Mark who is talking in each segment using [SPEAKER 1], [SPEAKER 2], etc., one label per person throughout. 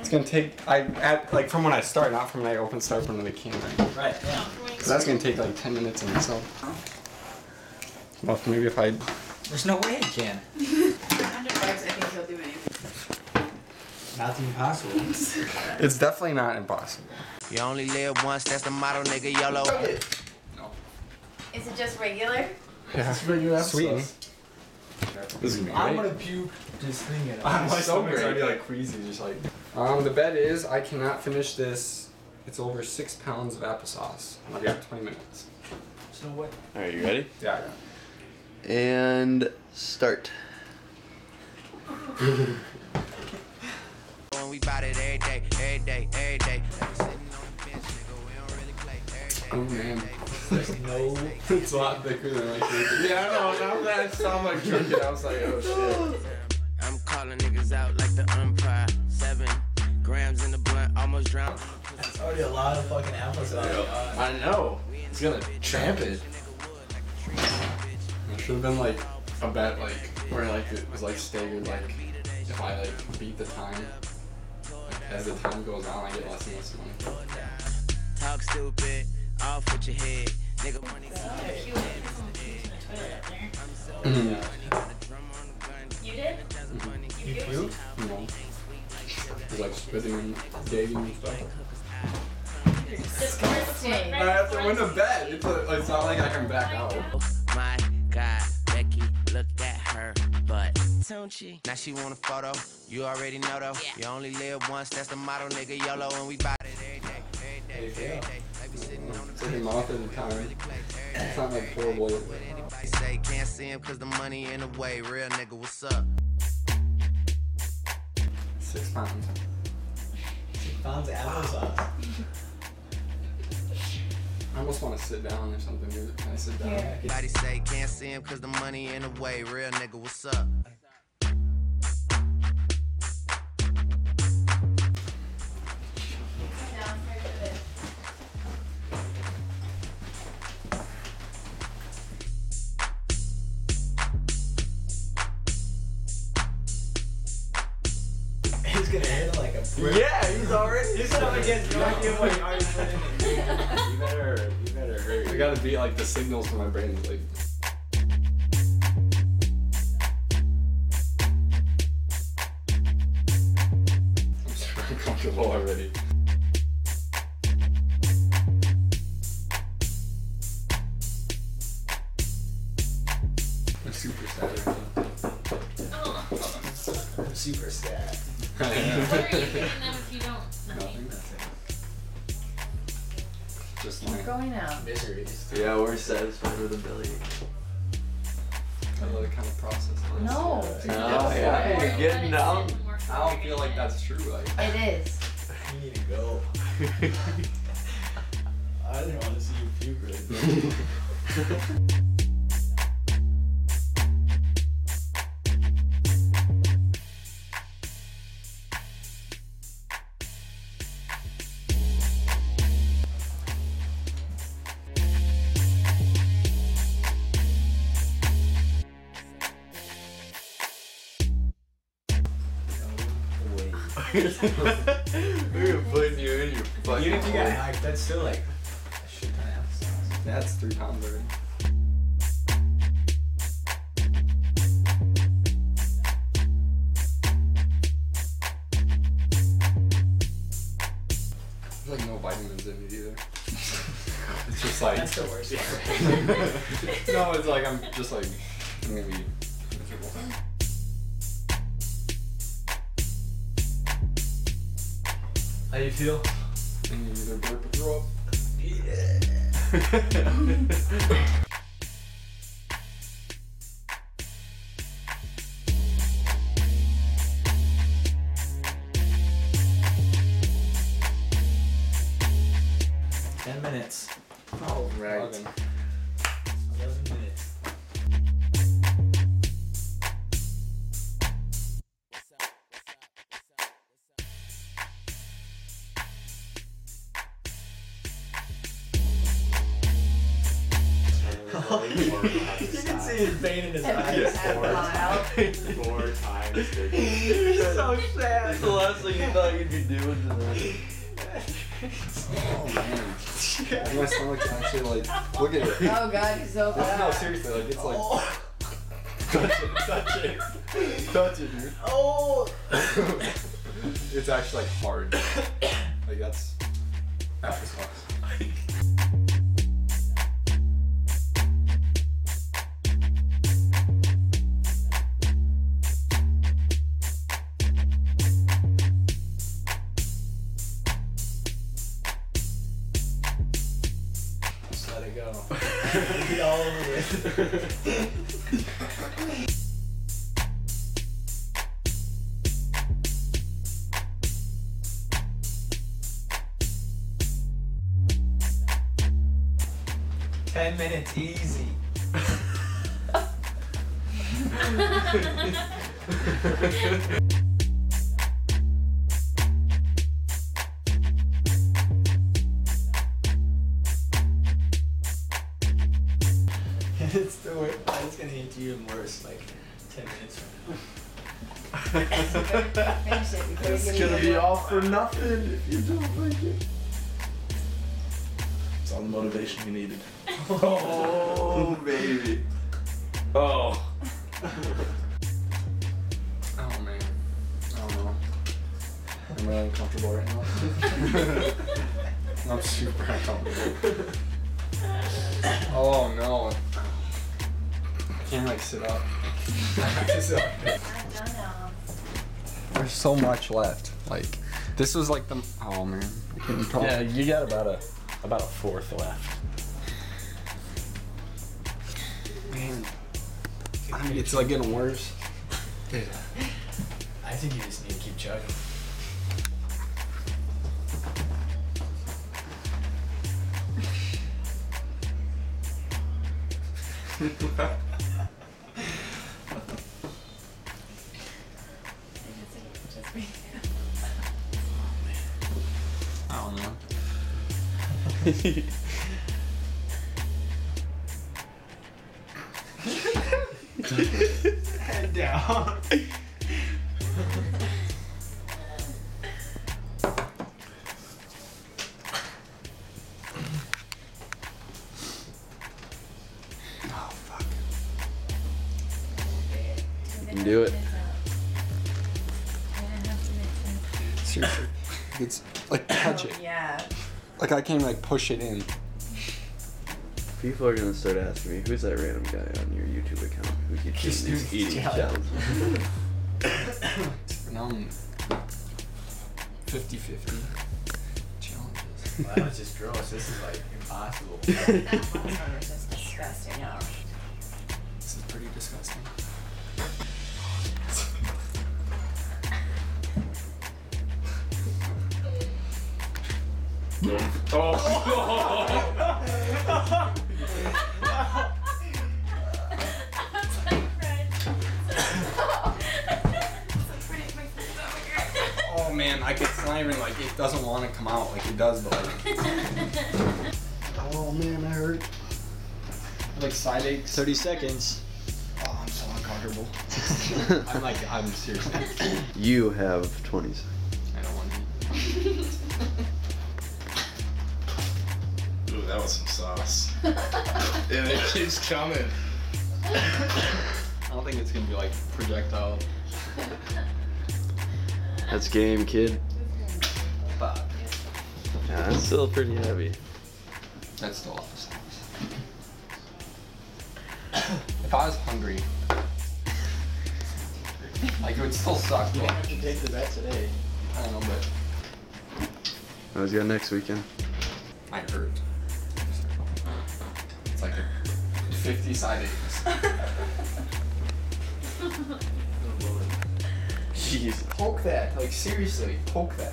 [SPEAKER 1] It's gonna take, like from when I start, not from when I start from the can.
[SPEAKER 2] Right, yeah.
[SPEAKER 1] So that's gonna take like 10 minutes in itself. Well, maybe if I...
[SPEAKER 2] There's no way it can.
[SPEAKER 3] $100, I think he'll do anything.
[SPEAKER 2] Not impossible.
[SPEAKER 1] It's definitely not impossible.
[SPEAKER 4] You only live once, that's the motto, nigga, YOLO.
[SPEAKER 1] No.
[SPEAKER 3] Is it just regular?
[SPEAKER 1] Yeah.
[SPEAKER 2] It's regular
[SPEAKER 1] Sweet.
[SPEAKER 2] applesauce.
[SPEAKER 1] This is gonna be
[SPEAKER 2] I'm
[SPEAKER 1] great.
[SPEAKER 2] gonna puke just thinking about
[SPEAKER 1] My
[SPEAKER 2] it.
[SPEAKER 1] stomach's already
[SPEAKER 2] like queasy, just like.
[SPEAKER 1] The bet is I cannot finish this. It's over 6 pounds of applesauce. I've got 20 minutes.
[SPEAKER 2] So what?
[SPEAKER 5] Alright, you ready?
[SPEAKER 1] Yeah.
[SPEAKER 5] And start.
[SPEAKER 4] When we bout it every day, every day, every day. Sitting on the bench, nigga, we don't really play every day.
[SPEAKER 1] Oh man.
[SPEAKER 2] There's no.
[SPEAKER 1] It's a lot thicker than I think.
[SPEAKER 5] Yeah, I know. Now that it sounded like drinking, I was like, oh shit.
[SPEAKER 4] I'm calling niggas out like the umpire. 7 grams in the blunt, almost drowned.
[SPEAKER 2] That's already a lot of fucking applesauce.
[SPEAKER 5] I know. It's gonna tramp it.
[SPEAKER 1] It should have been like a bet like where like it was like staggered like if I like beat the time. Like, as the time goes on, I get less and less money.
[SPEAKER 4] Talk stupid, off with your head. Nigga, money.
[SPEAKER 3] You did?
[SPEAKER 2] You puke?
[SPEAKER 1] No. It's like spitting and gagging and stuff.
[SPEAKER 3] Disgusting.
[SPEAKER 1] I have to win a bet. It's not like I can back out.
[SPEAKER 4] My God, Becky, look at her butt. Don't she? Now she want a photo. You already know though. You only live once. That's the motto, nigga. YOLO, and we bout it every day, every day, every day. Like we sitting on the
[SPEAKER 1] It's like a mouth at a time. It's not like horrible.
[SPEAKER 4] Anybody say can't see him cause the money in the way. Real nigga, what's up?
[SPEAKER 1] 6 pounds.
[SPEAKER 2] 6 pounds of applesauce.
[SPEAKER 1] I almost want to sit down or something. Can I sit down?
[SPEAKER 3] Yeah.
[SPEAKER 4] Everybody say can't see him cause the money in the way. Real nigga, what's up?
[SPEAKER 2] He's gonna hit it like a brick.
[SPEAKER 5] Yeah, he's already.
[SPEAKER 2] He's up against no idea what he already put in.
[SPEAKER 5] You better hurry.
[SPEAKER 1] I gotta beat like the signals for my brain. Like. I'm super uncomfortable already. I'm super sad right now.
[SPEAKER 2] I'm super sad.
[SPEAKER 3] What are you giving them if you don't? Nothing.
[SPEAKER 1] Nothing. Just
[SPEAKER 3] Keep
[SPEAKER 1] like
[SPEAKER 3] going out.
[SPEAKER 2] Miseries.
[SPEAKER 5] Yeah, we're satisfied with the belly.
[SPEAKER 1] I let it kind of process this.
[SPEAKER 3] No.
[SPEAKER 5] Oh, yeah, you're getting down.
[SPEAKER 1] I don't feel like that's true. Like.
[SPEAKER 3] It is.
[SPEAKER 2] You need to go. I didn't want to see you puke really quick.
[SPEAKER 5] We're gonna put you in your fucking.
[SPEAKER 2] Even if you got hacked, that's still like a shit ton of applesauce.
[SPEAKER 1] That's 3 pounds already. There's like no vitamins in it either. It's just like
[SPEAKER 2] That's the worst.
[SPEAKER 1] no, it's like I'm just like I'm gonna be miserable.
[SPEAKER 2] How you feel?
[SPEAKER 1] And you either burp or throw up.
[SPEAKER 2] Yeah. 10 minutes.
[SPEAKER 5] All right.
[SPEAKER 1] 11.
[SPEAKER 2] 11 minutes. You can see his pain in his eyes.
[SPEAKER 5] Four times.
[SPEAKER 2] He's so sad.
[SPEAKER 6] That's the last thing you thought you'd be doing tonight.
[SPEAKER 1] Oh man. My stomach's actually like, look at it.
[SPEAKER 3] Oh god, he's so bad.
[SPEAKER 1] No, seriously, like it's like.
[SPEAKER 5] Touch it.
[SPEAKER 1] Touch it, dude.
[SPEAKER 2] Oh.
[SPEAKER 1] It's actually like hard. Like that's applesauce.
[SPEAKER 2] Just let it go. Be all over with. 10 minutes easy. It's the worst. It's gonna hit you even worse like 10 minutes from now.
[SPEAKER 3] Finish it before
[SPEAKER 6] It's
[SPEAKER 3] you get
[SPEAKER 6] gonna
[SPEAKER 3] even
[SPEAKER 6] be
[SPEAKER 3] more.
[SPEAKER 6] all for nothing if you don't like it.
[SPEAKER 5] It's all the motivation you needed.
[SPEAKER 6] Oh, baby.
[SPEAKER 5] Oh.
[SPEAKER 1] Oh man. I don't know. I'm really uncomfortable right now. I'm super uncomfortable. Oh no. I can't like sit up. I have to sit up.
[SPEAKER 3] I don't know.
[SPEAKER 1] There's so much left. Like, this was like the. Oh man. I couldn't talk.
[SPEAKER 6] Yeah, you got about a fourth left.
[SPEAKER 1] Man. It's like getting worse.
[SPEAKER 2] I think you just need to keep chugging.
[SPEAKER 1] I don't know.
[SPEAKER 2] Head down.
[SPEAKER 1] Oh fuck.
[SPEAKER 6] You can do it.
[SPEAKER 1] Seriously. It's like touch it.
[SPEAKER 3] Yeah.
[SPEAKER 1] Like I can like push it in.
[SPEAKER 6] People are gonna start asking me, who's that random guy on your YouTube account who keeps
[SPEAKER 2] Just
[SPEAKER 6] doing these
[SPEAKER 2] doing
[SPEAKER 6] eating
[SPEAKER 2] challenges.
[SPEAKER 6] challenges?
[SPEAKER 1] Now I'm 50-50 challenges.
[SPEAKER 2] Well, that was just gross. This is like impossible.
[SPEAKER 3] That last one was just disgusting. No.
[SPEAKER 1] This is pretty disgusting. Oh man, it's not even like it doesn't want to come out like it does, but like.
[SPEAKER 6] Oh man, I hurt.
[SPEAKER 1] Like side aches.
[SPEAKER 2] 30 seconds.
[SPEAKER 1] Oh, I'm so uncomfortable. I'm seriously.
[SPEAKER 6] You have 20 seconds.
[SPEAKER 1] I don't want to eat.
[SPEAKER 5] Ooh, that was some sauce. And it keeps coming.
[SPEAKER 1] I don't think it's gonna be like projectile.
[SPEAKER 6] That's game, kid.
[SPEAKER 1] Fuck.
[SPEAKER 6] Yeah, that's still pretty heavy.
[SPEAKER 1] That's still awesome. If I was hungry, like it would still suck.
[SPEAKER 2] You
[SPEAKER 1] But
[SPEAKER 2] don't have to take the bet today.
[SPEAKER 1] I don't know, but
[SPEAKER 6] I was got next weekend.
[SPEAKER 1] I hurt. It's like a 50 side aches.
[SPEAKER 6] Jeez.
[SPEAKER 1] Poke that, like seriously, poke that.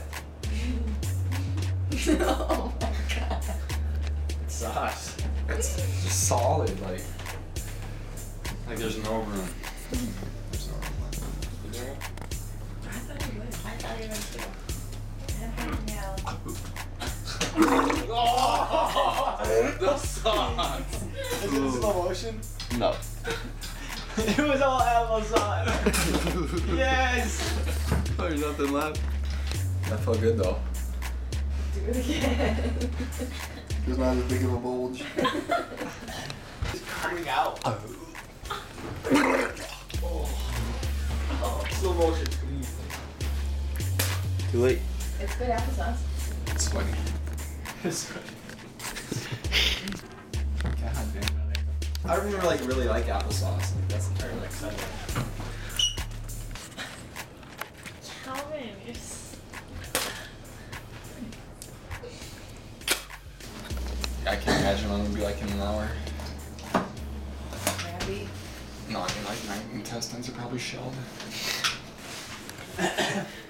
[SPEAKER 3] Oh my god.
[SPEAKER 2] Sauce.
[SPEAKER 1] It's just solid, like there's no room. There's no room left. Is there?
[SPEAKER 3] I thought you would. I thought you would too. Yeah.
[SPEAKER 5] Oh, the sauce.
[SPEAKER 2] Is it in slow motion?
[SPEAKER 6] No.
[SPEAKER 2] It was all applesauce. Yes!
[SPEAKER 6] Oh, there's nothing left.
[SPEAKER 1] That felt good though.
[SPEAKER 3] Do it again.
[SPEAKER 5] There's not as big of a bulge.
[SPEAKER 2] It's coming out. Slow motion, please.
[SPEAKER 6] Too late.
[SPEAKER 3] It's good applesauce.
[SPEAKER 1] It's funny.
[SPEAKER 2] It's good.
[SPEAKER 1] God damn.
[SPEAKER 2] I remember like really like applesauce. Like that's the part like Sunday.
[SPEAKER 3] Calvin, you're s-
[SPEAKER 1] I can't imagine what it would be like in an hour.
[SPEAKER 3] Randy.
[SPEAKER 1] No, I mean like my intestines are probably shelled.